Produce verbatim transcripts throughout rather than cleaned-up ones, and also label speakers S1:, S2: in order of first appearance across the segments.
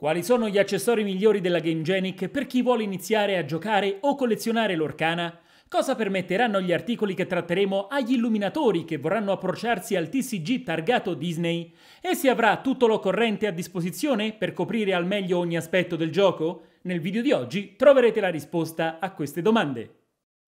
S1: Quali sono gli accessori migliori della GameGenic per chi vuole iniziare a giocare o collezionare l'Orcana? Cosa permetteranno gli articoli che tratteremo agli illuminatori che vorranno approcciarsi al T C G targato Disney? E si avrà tutto l'occorrente a disposizione per coprire al meglio ogni aspetto del gioco? Nel video di oggi troverete la risposta a queste domande.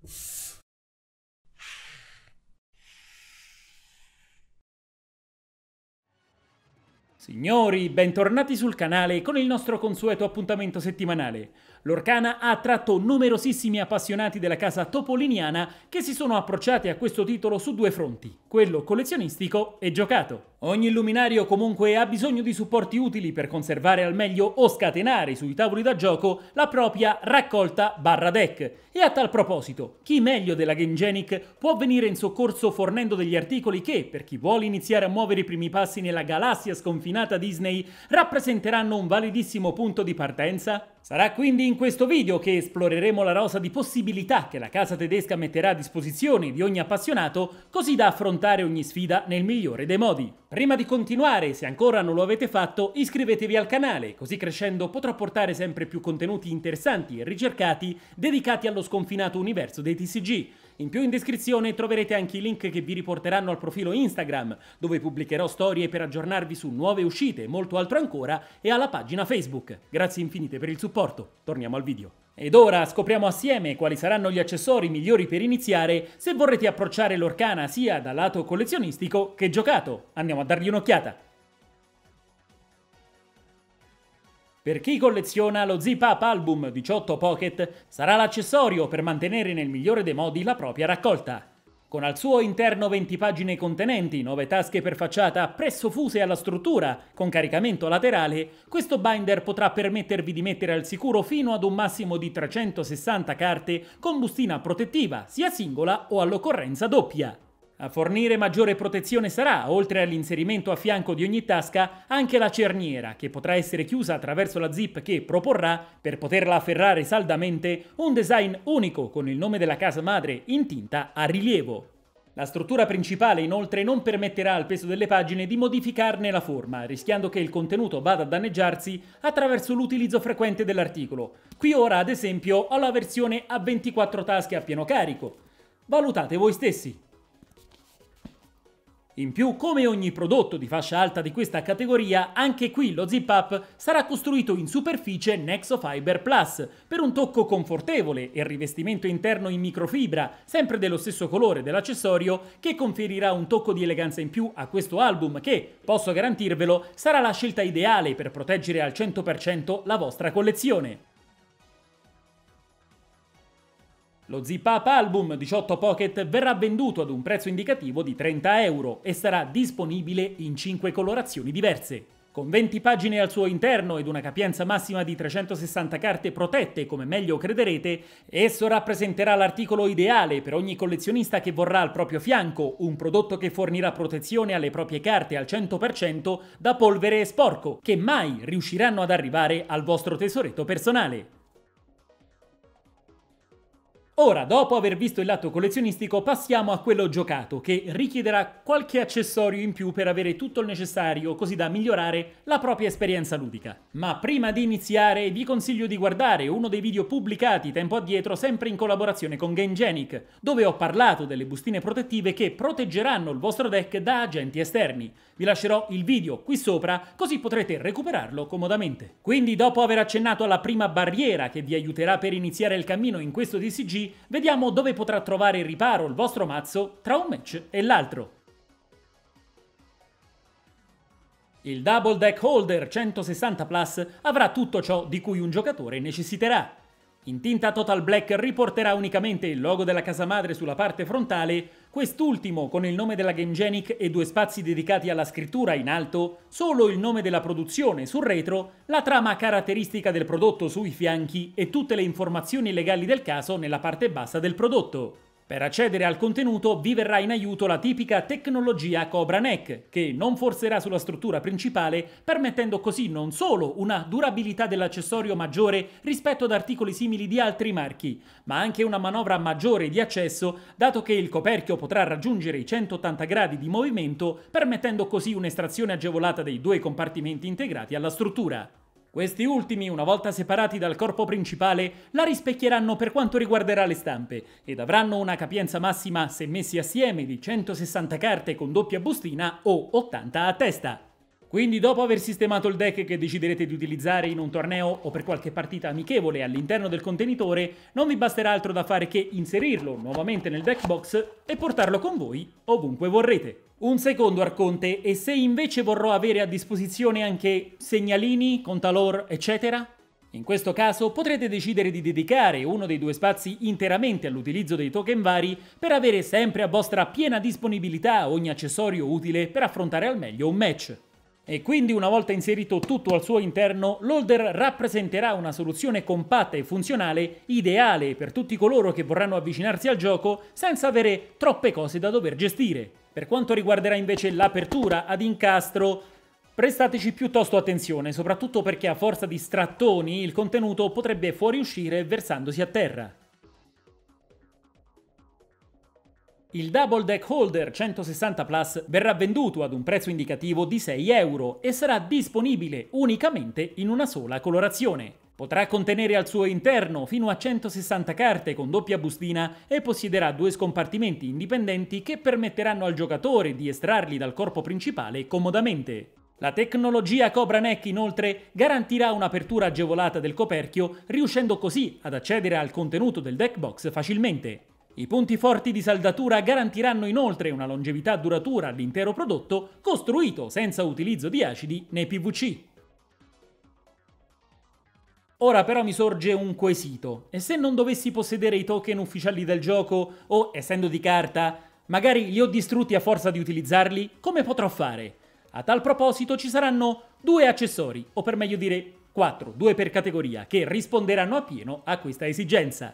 S1: Signori, bentornati sul canale con il nostro consueto appuntamento settimanale. L'Orcana ha attratto numerosissimi appassionati della casa topoliniana che si sono approcciati a questo titolo su due fronti, quello collezionistico e giocato. Ogni illuminario comunque ha bisogno di supporti utili per conservare al meglio o scatenare sui tavoli da gioco la propria raccolta barra deck. E a tal proposito, chi meglio della GameGenic può venire in soccorso fornendo degli articoli che, per chi vuole iniziare a muovere i primi passi nella galassia sconfinata Disney, rappresenteranno un validissimo punto di partenza? Sarà quindi in questo video che esploreremo la rosa di possibilità che la casa tedesca metterà a disposizione di ogni appassionato, così da affrontare ogni sfida nel migliore dei modi. Prima di continuare, se ancora non lo avete fatto, iscrivetevi al canale, così crescendo potrò portare sempre più contenuti interessanti e ricercati dedicati allo sconfinato universo dei T C G. In più in descrizione troverete anche i link che vi riporteranno al profilo Instagram, dove pubblicherò storie per aggiornarvi su nuove uscite e molto altro ancora, e alla pagina Facebook. Grazie infinite per il supporto. Torniamo al video. Ed ora scopriamo assieme quali saranno gli accessori migliori per iniziare se vorrete approcciare l'Orcana sia dal lato collezionistico che giocato. Andiamo a dargli un'occhiata. Per chi colleziona, lo Zip-Up Album diciotto Pocket sarà l'accessorio per mantenere nel migliore dei modi la propria raccolta. Con al suo interno venti pagine contenenti nove tasche per facciata presso fuse alla struttura, con caricamento laterale, questo binder potrà permettervi di mettere al sicuro fino ad un massimo di trecentosessanta carte con bustina protettiva, sia singola o all'occorrenza doppia. A fornire maggiore protezione sarà, oltre all'inserimento a fianco di ogni tasca, anche la cerniera, che potrà essere chiusa attraverso la zip che proporrà, per poterla afferrare saldamente, un design unico con il nome della casa madre in tinta a rilievo. La struttura principale inoltre non permetterà al peso delle pagine di modificarne la forma, rischiando che il contenuto vada a danneggiarsi attraverso l'utilizzo frequente dell'articolo. Qui ora, ad esempio, ho la versione a ventiquattro tasche a pieno carico. Valutate voi stessi. In più, come ogni prodotto di fascia alta di questa categoria, anche qui lo zip-up sarà costruito in superficie Nexofiber Plus, per un tocco confortevole e rivestimento interno in microfibra, sempre dello stesso colore dell'accessorio, che conferirà un tocco di eleganza in più a questo album che, posso garantirvelo, sarà la scelta ideale per proteggere al cento per cento la vostra collezione. Lo Zip-Up Album diciotto Pocket verrà venduto ad un prezzo indicativo di trenta euro e sarà disponibile in cinque colorazioni diverse. Con venti pagine al suo interno ed una capienza massima di trecentosessanta carte protette, come meglio crederete, esso rappresenterà l'articolo ideale per ogni collezionista che vorrà al proprio fianco un prodotto che fornirà protezione alle proprie carte al cento per cento da polvere e sporco, che mai riusciranno ad arrivare al vostro tesoretto personale. Ora, dopo aver visto il lato collezionistico, passiamo a quello giocato, che richiederà qualche accessorio in più per avere tutto il necessario, così da migliorare la propria esperienza ludica. Ma prima di iniziare vi consiglio di guardare uno dei video pubblicati tempo addietro, sempre in collaborazione con GameGenic, dove ho parlato delle bustine protettive che proteggeranno il vostro deck da agenti esterni. Vi lascerò il video qui sopra, così potrete recuperarlo comodamente. Quindi, dopo aver accennato alla prima barriera che vi aiuterà per iniziare il cammino in questo T C G, vediamo dove potrà trovare riparo il vostro mazzo tra un match e l'altro. Il Double Deck Holder centosessanta Plus avrà tutto ciò di cui un giocatore necessiterà. In tinta Total Black riporterà unicamente il logo della casa madre sulla parte frontale, quest'ultimo con il nome della GameGenic e due spazi dedicati alla scrittura in alto, solo il nome della produzione sul retro, la trama caratteristica del prodotto sui fianchi e tutte le informazioni legali del caso nella parte bassa del prodotto. Per accedere al contenuto vi verrà in aiuto la tipica tecnologia Cobra Neck, che non forzerà sulla struttura principale, permettendo così non solo una durabilità dell'accessorio maggiore rispetto ad articoli simili di altri marchi, ma anche una manovra maggiore di accesso, dato che il coperchio potrà raggiungere i centottanta gradi di movimento, permettendo così un'estrazione agevolata dei due compartimenti integrati alla struttura. Questi ultimi, una volta separati dal corpo principale, la rispecchieranno per quanto riguarderà le stampe ed avranno una capienza massima, se messi assieme, di centosessanta carte con doppia bustina o ottanta a testa. Quindi dopo aver sistemato il deck che deciderete di utilizzare in un torneo o per qualche partita amichevole all'interno del contenitore, non vi basterà altro da fare che inserirlo nuovamente nel deck box e portarlo con voi ovunque vorrete. Un secondo arconte, e se invece vorrò avere a disposizione anche segnalini, contalor, eccetera? In questo caso potrete decidere di dedicare uno dei due spazi interamente all'utilizzo dei token vari per avere sempre a vostra piena disponibilità ogni accessorio utile per affrontare al meglio un match. E quindi una volta inserito tutto al suo interno, l'holder rappresenterà una soluzione compatta e funzionale ideale per tutti coloro che vorranno avvicinarsi al gioco senza avere troppe cose da dover gestire. Per quanto riguarderà invece l'apertura ad incastro, prestateci piuttosto attenzione, soprattutto perché a forza di strattoni il contenuto potrebbe fuoriuscire versandosi a terra. Il Double Deck Holder centosessanta Plus verrà venduto ad un prezzo indicativo di sei euro e sarà disponibile unicamente in una sola colorazione. Potrà contenere al suo interno fino a centosessanta carte con doppia bustina e possiederà due scompartimenti indipendenti che permetteranno al giocatore di estrarli dal corpo principale comodamente. La tecnologia Cobra Neck inoltre garantirà un'apertura agevolata del coperchio, riuscendo così ad accedere al contenuto del deck box facilmente. I punti forti di saldatura garantiranno inoltre una longevità duratura all'intero prodotto, costruito senza utilizzo di acidi né P V C. Ora però mi sorge un quesito, e se non dovessi possedere i token ufficiali del gioco o, essendo di carta, magari li ho distrutti a forza di utilizzarli, come potrò fare? A tal proposito ci saranno due accessori, o per meglio dire quattro, due per categoria, che risponderanno appieno a questa esigenza.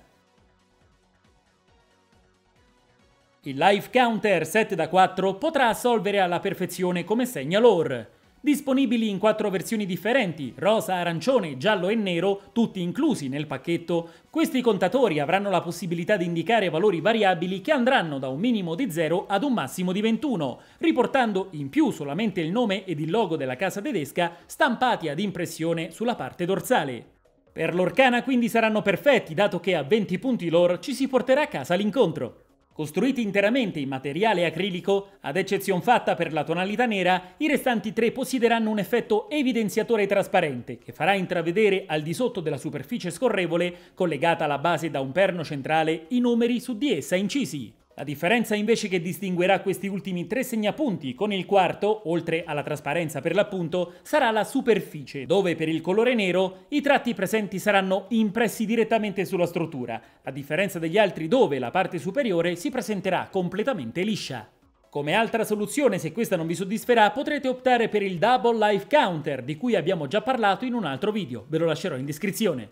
S1: Il Life Counter sette da quattro potrà assolvere alla perfezione come segna lore. Disponibili in quattro versioni differenti, rosa, arancione, giallo e nero, tutti inclusi nel pacchetto, questi contatori avranno la possibilità di indicare valori variabili che andranno da un minimo di zero ad un massimo di ventuno, riportando in più solamente il nome ed il logo della casa tedesca stampati ad impressione sulla parte dorsale. Per l'Orcana quindi saranno perfetti, dato che a venti punti lore ci si porterà a casa l'incontro. Costruiti interamente in materiale acrilico, ad eccezion fatta per la tonalità nera, i restanti tre possiederanno un effetto evidenziatore trasparente che farà intravedere al di sotto della superficie scorrevole, collegata alla base da un perno centrale, i numeri su di essa incisi. La differenza invece che distinguerà questi ultimi tre segnapunti con il quarto, oltre alla trasparenza per l'appunto, sarà la superficie, dove per il colore nero i tratti presenti saranno impressi direttamente sulla struttura, a differenza degli altri dove la parte superiore si presenterà completamente liscia. Come altra soluzione, se questa non vi soddisferà, potrete optare per il Double Life Counter, di cui abbiamo già parlato in un altro video, ve lo lascerò in descrizione.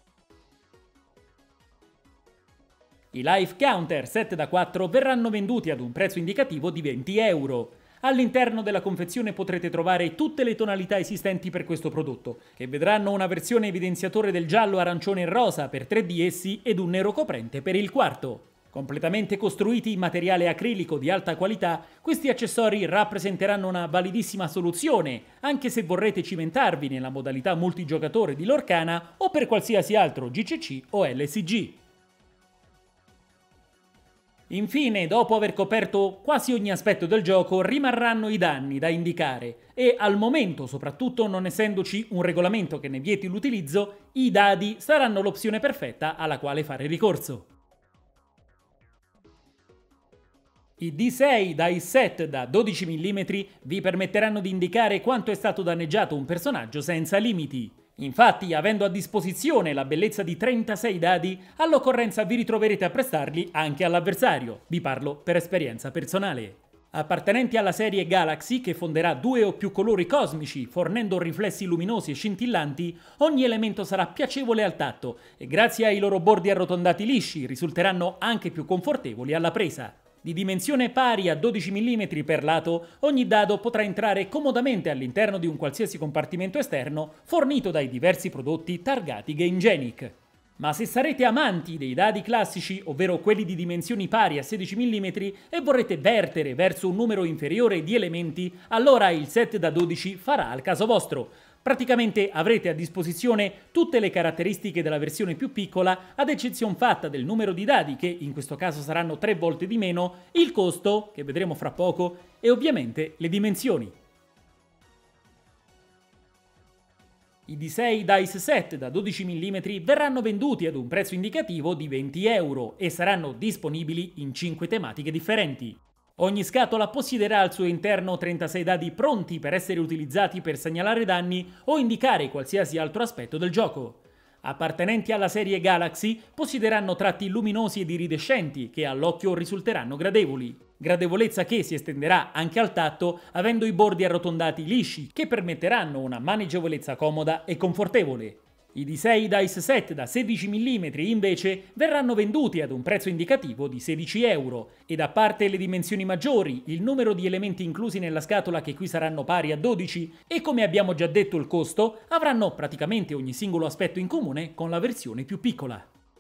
S1: I Life Counter sette da quattro verranno venduti ad un prezzo indicativo di venti euro. All'interno della confezione potrete trovare tutte le tonalità esistenti per questo prodotto, che vedranno una versione evidenziatore del giallo, arancione e rosa per tre di essi ed un nero coprente per il quarto. Completamente costruiti in materiale acrilico di alta qualità, questi accessori rappresenteranno una validissima soluzione, anche se vorrete cimentarvi nella modalità multigiocatore di Lorcana o per qualsiasi altro G C C o L C G. Infine, dopo aver coperto quasi ogni aspetto del gioco, rimarranno i danni da indicare e al momento, soprattutto non essendoci un regolamento che ne vieti l'utilizzo, i dadi saranno l'opzione perfetta alla quale fare ricorso. I D sei Dice Set da dodici millimetri vi permetteranno di indicare quanto è stato danneggiato un personaggio senza limiti. Infatti, avendo a disposizione la bellezza di trentasei dadi, all'occorrenza vi ritroverete a prestarli anche all'avversario. Vi parlo per esperienza personale. Appartenenti alla serie Galaxy, che fonderà due o più colori cosmici, fornendo riflessi luminosi e scintillanti, ogni elemento sarà piacevole al tatto e grazie ai loro bordi arrotondati lisci risulteranno anche più confortevoli alla presa. Di dimensione pari a dodici millimetri per lato, ogni dado potrà entrare comodamente all'interno di un qualsiasi compartimento esterno fornito dai diversi prodotti targati GameGenic. Ma se sarete amanti dei dadi classici, ovvero quelli di dimensioni pari a sedici millimetri, e vorrete vertere verso un numero inferiore di elementi, allora il set da dodici farà al caso vostro. Praticamente avrete a disposizione tutte le caratteristiche della versione più piccola, ad eccezione fatta del numero di dadi, che in questo caso saranno tre volte di meno, il costo, che vedremo fra poco, e ovviamente le dimensioni. I D sei Dice Set da dodici millimetri verranno venduti ad un prezzo indicativo di venti euro e saranno disponibili in cinque tematiche differenti. Ogni scatola possiederà al suo interno trentasei dadi pronti per essere utilizzati per segnalare danni o indicare qualsiasi altro aspetto del gioco. Appartenenti alla serie Galaxy possiederanno tratti luminosi ed iridescenti che all'occhio risulteranno gradevoli. Gradevolezza che si estenderà anche al tatto, avendo i bordi arrotondati lisci che permetteranno una maneggevolezza comoda e confortevole. I D sei Dice Set da sedici millimetri invece verranno venduti ad un prezzo indicativo di sedici euro ed a parte le dimensioni maggiori, il numero di elementi inclusi nella scatola che qui saranno pari a dodici e come abbiamo già detto il costo, avranno praticamente ogni singolo aspetto in comune con la versione più piccola.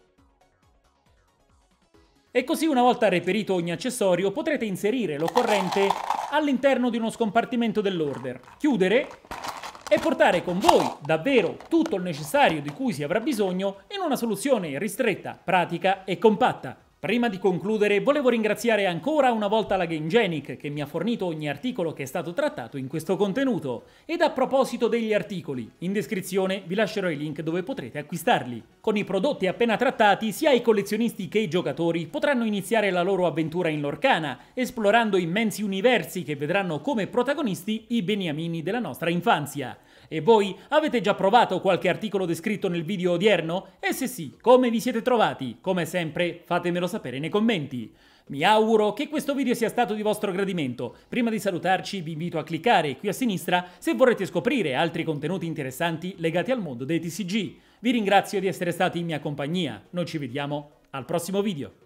S1: E così una volta reperito ogni accessorio potrete inserire l'occorrente all'interno di uno scompartimento dell'order, chiudere e portare con voi davvero tutto il necessario di cui si avrà bisogno in una soluzione ristretta, pratica e compatta. Prima di concludere volevo ringraziare ancora una volta la GameGenic che mi ha fornito ogni articolo che è stato trattato in questo contenuto. Ed a proposito degli articoli, in descrizione vi lascerò i link dove potrete acquistarli. Con i prodotti appena trattati sia i collezionisti che i giocatori potranno iniziare la loro avventura in Lorcana, esplorando immensi universi che vedranno come protagonisti i beniamini della nostra infanzia. E voi avete già provato qualche articolo descritto nel video odierno? E se sì, come vi siete trovati? Come sempre fatemelo sapere nei commenti. Mi auguro che questo video sia stato di vostro gradimento. Prima di salutarci vi invito a cliccare qui a sinistra se vorrete scoprire altri contenuti interessanti legati al mondo dei T C G. Vi ringrazio di essere stati in mia compagnia. Noi ci vediamo al prossimo video.